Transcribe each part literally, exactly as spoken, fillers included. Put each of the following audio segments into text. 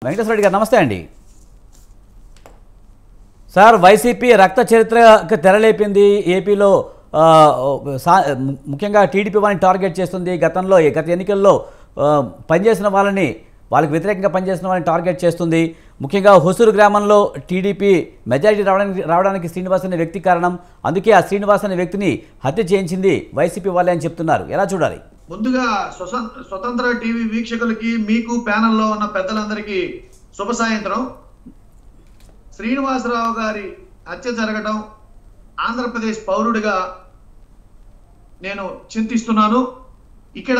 వెంకటేశ్వర రెడ్డి గారు నమస్తే అండి. సార్, వైసీపీ రక్త చరిత్రకు తెరలేపింది. ఏపీలో ముఖ్యంగా టీడీపీ వాళ్ళని టార్గెట్ చేస్తుంది. గతంలో గత ఎన్నికల్లో పనిచేసిన వాళ్ళని, వాళ్ళకి వ్యతిరేకంగా పనిచేసిన వాళ్ళని టార్గెట్ చేస్తుంది. ముఖ్యంగా హొసూరు గ్రామంలో టీడీపీ మెజారిటీ రావడానికి రావడానికి శ్రీనివాస్ అనే వ్యక్తి కారణం. అందుకే ఆ శ్రీనివాస్ అనే వ్యక్తిని హత్య చేయించింది వైసీపీ వాళ్ళే అని చెప్తున్నారు. ఎలా చూడాలి? ముందుగా స్వతంత్ర టీవీ వీక్షకులకి, మీకు ప్యానెల్లో ఉన్న పెద్దలందరికీ శుభ సాయంత్రం. శ్రీనివాసరావు గారి హత్య జరగడం ఆంధ్రప్రదేశ్ పౌరుడిగా నేను చింతిస్తున్నాను. ఇక్కడ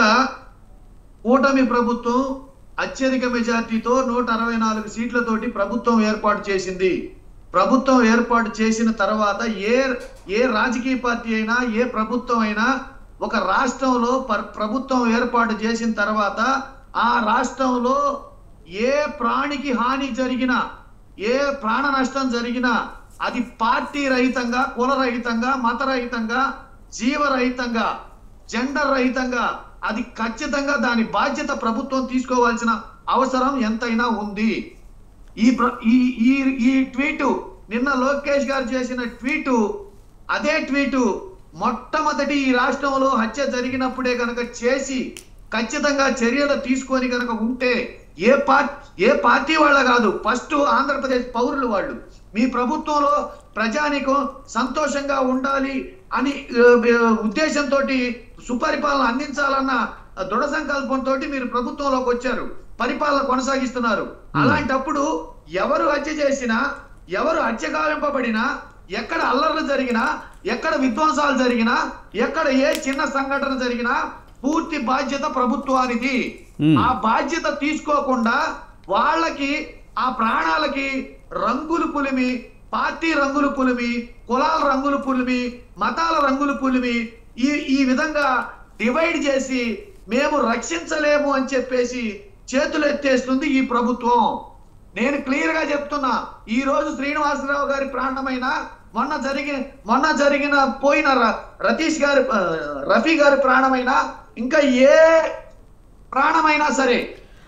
కూటమి ప్రభుత్వం అత్యధిక మెజార్టీతో నూట అరవై నాలుగు సీట్లతోటి ప్రభుత్వం ఏర్పాటు చేసింది. ప్రభుత్వం ఏర్పాటు చేసిన తర్వాత ఏ ఏ రాజకీయ పార్టీ అయినా, ఏ ప్రభుత్వం అయినా ఒక రాష్ట్రంలో ప్రభుత్వం ఏర్పాటు చేసిన తర్వాత ఆ రాష్ట్రంలో ఏ ప్రాణికి హాని జరిగినా, ఏ ప్రాణ నష్టం జరిగినా అది పార్టీ రహితంగా, కుల రహితంగా, మత రహితంగా, జీవరహితంగా, జెండర్ రహితంగా అది ఖచ్చితంగా దాని బాధ్యత ప్రభుత్వం తీసుకోవాల్సిన అవసరం ఎంతైనా ఉంది. ఈ ఈ ఈ ట్వీటు, నిన్న లోకేష్ గారు చేసిన ట్వీటు, అదే ట్వీటు మొట్టమొదటి ఈ రాష్ట్రంలో హత్య జరిగినప్పుడే కనుక చేసి ఖచ్చితంగా చర్యలు తీసుకొని కనుక ఉంటే ఏ పార్టీ ఏ పార్టీ వాళ్ళ కాదు, ఫస్ట్ ఆంధ్రప్రదేశ్ పౌరులు వాళ్ళు మీ ప్రభుత్వంలో ప్రజానికం సంతోషంగా ఉండాలి అని ఉద్దేశంతో సుపరిపాలన అందించాలన్న దృఢ సంకల్పంతో మీరు ప్రభుత్వంలోకి వచ్చారు, పరిపాలన కొనసాగిస్తున్నారు. అలాంటప్పుడు ఎవరు హత్య చేసినా, ఎవరు హత్య గావింపబడినా, ఎక్కడ అల్లర్లు జరిగినా, ఎక్కడ విధ్వంసాలు జరిగినా, ఎక్కడ ఏ చిన్న సంఘటన జరిగినా పూర్తి బాధ్యత ప్రభుత్వానికి. ఆ బాధ్యత తీసుకోకుండా వాళ్ళకి, ఆ ప్రాణాలకి రంగులు పులిమి, పార్టీ రంగులు పులిమి, కులాల రంగులు పులిమి, మతాల రంగులు పులిమి ఈ ఈ విధంగా డివైడ్ చేసి మేము రక్షించలేము అని చెప్పేసి చేతులు ఎత్తేస్తుంది ఈ ప్రభుత్వం. నేను క్లియర్ గా చెప్తున్నా, ఈ రోజు శ్రీనివాసరావు గారి ప్రాణమైన, మొన్న జరిగిన మొన్న జరిగిన పోయిన రతీష్ గారి రఫీ గారి ప్రాణమైన, ఇంకా ఏ ప్రాణమైనా సరే.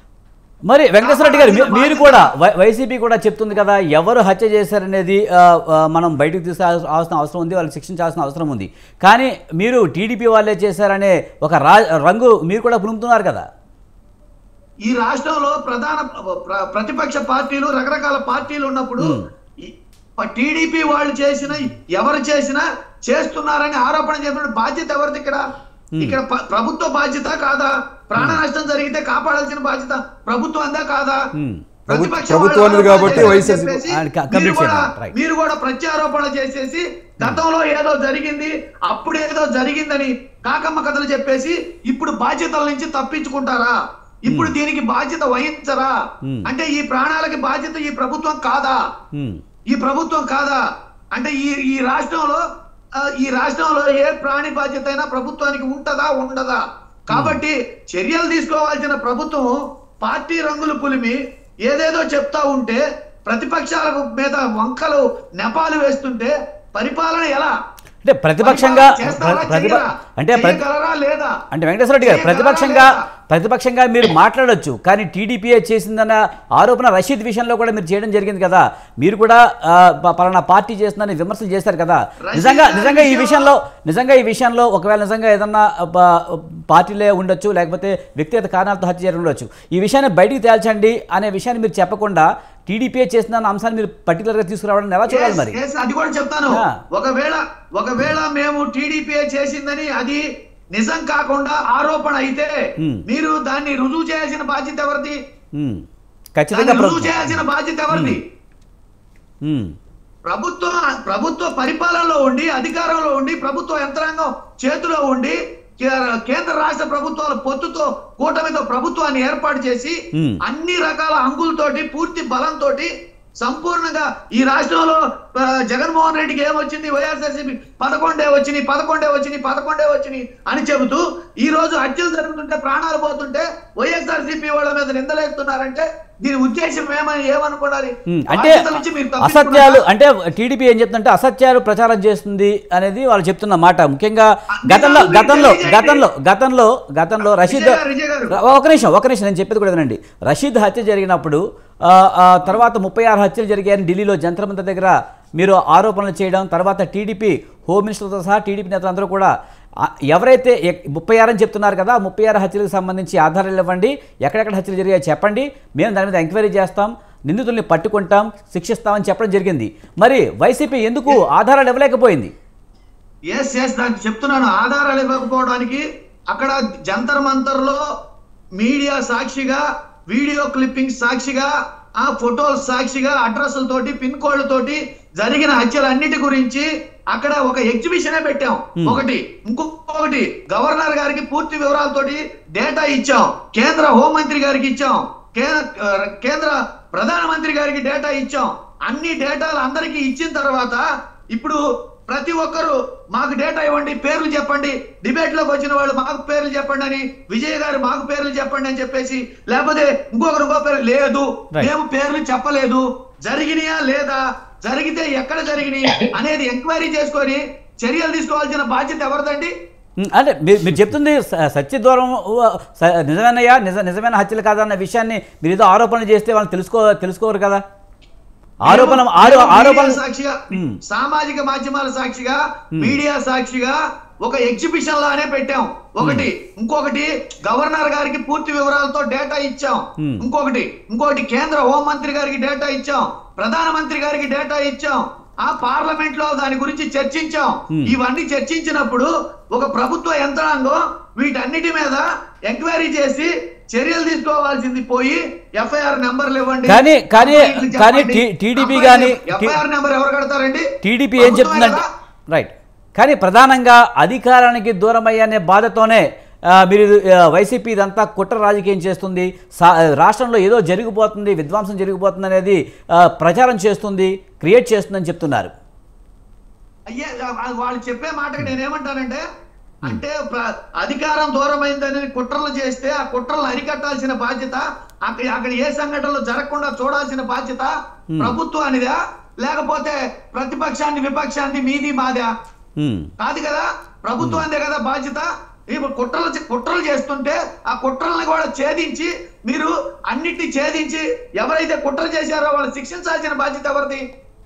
మరి వెంకటేశ్వర రెడ్డి గారు, మీరు కూడా వైసీపీ కూడా చెప్తుంది కదా, ఎవరు హత్య చేశారనేది మనం బయటకు తీసుకురావాల్సిన అవసరం ఉంది, వాళ్ళని శిక్షించాల్సిన అవసరం ఉంది. కానీ మీరు టీడీపీ వాళ్ళే చేశారనే ఒక రంగు మీరు కూడా పులుముతున్నారు కదా. ఈ రాష్ట్రంలో ప్రధాన ప్రతిపక్ష పార్టీలు, రకరకాల పార్టీలు ఉన్నప్పుడు టీడీపీ వాళ్ళు చేసిన, ఎవరు చేసినా చేస్తున్నారని ఆరోపణ చేసిన బాధ్యత ఎవరిది? ఇక్కడ ఇక్కడ ప్రభుత్వ బాధ్యత కాదా? ప్రాణ నష్టం జరిగితే కాపాడాల్సిన బాధ్యత ప్రభుత్వం అందా కాదా? మీరు కూడా ప్రత్యారోపణ చేసేసి గతంలో ఏదో జరిగింది, అప్పుడు ఏదో జరిగిందని కాకమ్మ కథలు చెప్పేసి ఇప్పుడు బాధ్యతల నుంచి తప్పించుకుంటారా? ఇప్పుడు దీనికి బాధ్యత వహించరా? అంటే ఈ ప్రాణాలకి బాధ్యత ఈ ప్రభుత్వం కాదా? ఈ ప్రభుత్వం కాదా? అంటే ఈ ఈ రాష్ట్రంలో ఈ రాష్ట్రంలో ఏ ప్రాణి బాధ్యత అయినా ప్రభుత్వానికి ఉంటదా ఉండదా? కాబట్టి చర్యలు తీసుకోవాల్సిన ప్రభుత్వం పార్టీ రంగులు పులిమి ఏదేదో చెప్తా ఉంటే, ప్రతిపక్షాల మీద వంకలు నెపాలు వేస్తుంటే పరిపాలన ఎలా? అంటే ప్రతిపక్షంగా అంటే అంటే వెంకటేశ్వర రెడ్డి గారు ప్రతిపక్షంగా ప్రతిపక్షంగా మీరు మాట్లాడొచ్చు, కానీ టీడీపీఏ చేసిందన్న ఆరోపణ రషీద్ విషయంలో కూడా మీరు చేయడం జరిగింది కదా. మీరు కూడా పలానా పార్టీ చేసిందని విమర్శలు చేశారు కదా. నిజంగా నిజంగా ఈ విషయంలో నిజంగా ఈ విషయంలో ఒకవేళ నిజంగా ఏదన్నా పార్టీలే ఉండొచ్చు, లేకపోతే వ్యక్తిగత కారణాలతో హత్య చేసి ఉండొచ్చు, ఈ విషయాన్ని బయటికి తేల్చండి అనే విషయాన్ని మీరు చెప్పకుండా టీడీపీ చేసిన అంశాన్ని మీరు పర్టికులర్ గా తీసుకురావడం ఎలా చూడాలి? మరి అది కూడా చెప్తాను. ఒకవేళ ఒకవేళ మేము టీడీపీ చేసిందని అది నిజం కాకుండా ఆరోపణ అయితే మీరు దాన్ని రుజువు చేయాల్సిన బాధ్యత ఎవరిది? ఖచ్చితంగా రుజువు చేయాల్సిన బాధ్యత ఎవరిది? ప్రభుత్వం ప్రభుత్వ పరిపాలనలో ఉండి, అధికారంలో ఉండి, ప్రభుత్వ యంత్రాంగం చేతిలో ఉండి, కేంద్ర రాష్ట్ర ప్రభుత్వాల పొత్తుతో కూటమితో ప్రభుత్వాన్ని ఏర్పాటు చేసి అన్ని రకాల అంగులతోటి, పూర్తి బలంతో సంపూర్ణంగా ఈ రాష్ట్రంలో జగన్మోహన్ రెడ్డికి ఏమొచ్చింది, వైఎస్ఆర్సీపీ పదకొండే వచ్చినాయి పదకొండే వచ్చినాయి పదకొండే వచ్చినాయి అని చెబుతూ ఈ రోజు హత్యలు జరుగుతుంటే, ప్రాణాలు పోతుంటే వైఎస్ఆర్సీపీ వాళ్ళ మీద నిందలేస్తున్నారంటే దీని ఉద్దేశం ఏమని ఏమనుకోవాలి? అంటే అసత్యాలు, అంటే టీడీపీ ఏం చెప్తుందంటే అసత్యాలు ప్రచారం చేస్తుంది అనేది వాళ్ళు చెప్తున్న మాట. ముఖ్యంగా గతంలో గతంలో గతంలో గతంలో గతంలో రషీద్ ఒక నిమిషం ఒక నిమిషం నేను చెప్పేది కూడా వినండి. రషీద్ హత్య జరిగినప్పుడు తర్వాత ముప్పై ఆరు హత్యలు జరిగాయని ఢిల్లీలో జంతర్ మంతర్ దగ్గర మీరు ఆరోపణలు చేయడం, తర్వాత టీడీపీ హోమ్ మినిస్టర్తో సహా టీడీపీ నేతలందరూ కూడా ఎవరైతే ముప్పై ఆరు అని చెప్తున్నారు కదా, ముప్పై ఆరు హత్యలకు సంబంధించి ఆధారాలు ఇవ్వండి, ఎక్కడెక్కడ హత్యలు జరిగాయో చెప్పండి, మేము దాని మీద ఎంక్వైరీ చేస్తాం, నిందితుల్ని పట్టుకుంటాం, శిక్షిస్తామని చెప్పడం జరిగింది. మరి వైసీపీ ఎందుకు ఆధారాలు ఇవ్వలేకపోయింది? ఎస్ ఎస్ దానికి చెప్తున్నాను. ఆధారాలు ఇవ్వకపోవడానికి అక్కడ జంతర్ మంతర్ లో మీడియా సాక్షిగా, వీడియో క్లిప్పింగ్ సాక్షిగా, ఆ ఫోటోల సాక్షిగా, అడ్రస్లతోటి, పిన్ కోడ్లతోటి జరిగిన హత్యలన్నిటి గురించి అక్కడ ఒక ఎగ్జిబిషనే పెట్టాం. ఒకటి ఇంకొకటి గవర్నర్ గారికి పూర్తి వివరాలతోటి డేటా ఇచ్చాం, కేంద్ర హోంమంత్రి గారికి ఇచ్చాం, కేంద్ర ప్రధానమంత్రి గారికి డేటా ఇచ్చాం. అన్ని డేటాలు అందరికీ ఇచ్చిన తర్వాత ఇప్పుడు ప్రతి ఒక్కరు మాకు డేటా ఇవ్వండి, పేర్లు చెప్పండి, డిబేట్ లోకి వచ్చిన వాళ్ళు మాకు పేర్లు చెప్పండి అని, విజయ్ గారు మాకు పేర్లు చెప్పండి అని చెప్పేసి, లేకపోతే ఇంకొకరు ఇంకో పేరు లేదు, మేము పేర్లు చెప్పలేదు, జరిగినాయా లేదా, జరిగితే ఎక్కడ జరిగినాయి అనేది ఎంక్వైరీ చేసుకొని చర్యలు తీసుకోవాల్సిన బాధ్యత ఎవరిదండి? అంటే మీరు చెప్తుంది సత్య దూరం నిజమేనయ్యా, నిజ నిజమైన హత్యలు కాదన్న విషయాన్ని మీరు ఏదో ఆరోపణలు చేస్తే వాళ్ళు తెలుసుకో తెలుసుకోరు కదా. ఆరోపణ ఆరోపణ సాక్షిగా, సామాజిక మాధ్యమాల సాక్షిగా, మీడియా సాక్షిగా ఒక ఎగ్జిబిషన్ లానే పెట్టాం. ఒకటి ఇంకొకటి గవర్నర్ గారికి పూర్తి వివరాలతో డేటా ఇచ్చాం. ఇంకొకటి ఇంకొకటి కేంద్ర హోంమంత్రి గారికి డేటా ఇచ్చాం, ప్రధానమంత్రి గారికి డేటా ఇచ్చాం. ఆ పార్లమెంట్ లో దాని గురించి చర్చించాం. ఇవన్నీ చర్చించినప్పుడు ఒక ప్రభుత్వ యంత్రాంగం వీటన్నిటి మీద ఎంక్వైరీ చేసి చర్యలు తీసుకోవాల్సింది పోయి ఎఫ్ఐఆర్ నెంబర్లు ఇవ్వండి. కానీ కానీ కానీ టీడీపీ కానీ ఎఫ్ఐఆర్ నెంబర్ ఎవరు కడతారండి? టీడీపీ ఏం చెప్తుందంటే రైట్, కానీ ప్రధానంగా అధికారానికి దూరమయ్యనే బాధతోనే మీరు వైసీపీ ఇదంతా కుట్ర రాజకీయం చేస్తుంది, రాష్ట్రంలో ఏదో జరిగిపోతుంది, విధ్వంసం జరిగిపోతుంది అనేది ప్రచారం చేస్తుంది, క్రియేట్ చేస్తుందని చెప్తున్నారు. అయ్యే వాళ్ళు చెప్పే మాటకి నేనేమంటానంటే, అంటే అధికారం దూరమైందని కుట్రలు చేస్తే ఆ కుట్రలు అరికట్టాల్సిన బాధ్యత, అక్కడ అక్కడ ఏ సంఘటనలు జరగకుండా చూడాల్సిన బాధ్యత ప్రభుత్వానిదా, లేకపోతే ప్రతిపక్షాన్ని విపక్షాన్ని మీది మాదా? కాదు కదా, ప్రభుత్వానిదే కదా బాధ్యత. ఇప్పుడు కుట్రలు కుట్రలు చేస్తుంటే ఆ కుట్రల్ని కూడా ఛేదించి, మీరు అన్నిటినీ ఛేదించి ఎవరైతే కుట్ర చేశారో వాళ్ళు శిక్షించాల్సిన బాధ్యత ఎవరిది?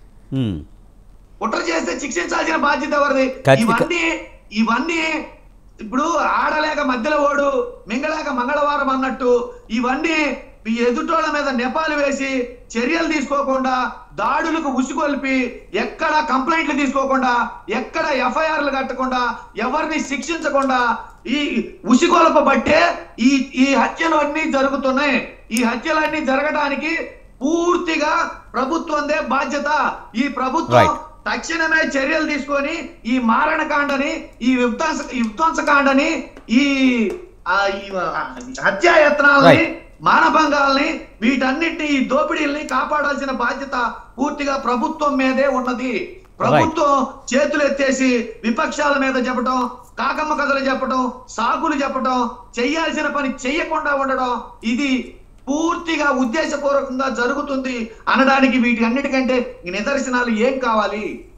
కుట్ర చేస్తే శిక్షించాల్సిన బాధ్యత ఎవరిది? ఇవన్నీ ఇవన్నీ ఇప్పుడు ఆడలేక మధ్యలో ఓడు, మింగలేక మంగళవారం అన్నట్టు ఇవన్నీ ఈ ఎదుటోళ్ళ మీద నెపాలు వేసి చర్యలు తీసుకోకుండా, దాడులకు ఉసిగొల్పి, ఎక్కడ కంప్లైంట్లు తీసుకోకుండా, ఎక్కడ ఎఫ్ఐఆర్లు కట్టకుండా, ఎవరిని శిక్షించకుండా ఈ ఉసిగొల్పబట్టే ఈ ఈ హత్యలు అన్ని జరుగుతున్నాయి. ఈ హత్యలన్నీ జరగడానికి పూర్తిగా ప్రభుత్వందే బాధ్యత. ఈ ప్రభుత్వం తక్షణమే చర్యలు తీసుకొని ఈ మారణకాండని, ఈ విధ్వంస విధ్వంసకాండని, ఈ హత్యాయత్నాలని, మానభంగాల్ని, వీటన్నిటిని, ఈ దోపిడీల్ని కాపాడాల్సిన బాధ్యత పూర్తిగా ప్రభుత్వం మీదే ఉన్నది. ప్రభుత్వం చేతులు ఎత్తేసి విపక్షాల మీద చెప్పడం, కాకమ్మ కథలు చెప్పడం, సాకులు చెప్పడం, చెయ్యాల్సిన పని చెయ్యకుండా ఉండడం, ఇది పూర్తిగా ఉద్దేశపూర్వకంగా జరుగుతుంది అనడానికి వీటి అన్నిటికంటే నిదర్శనాలు ఏం కావాలి?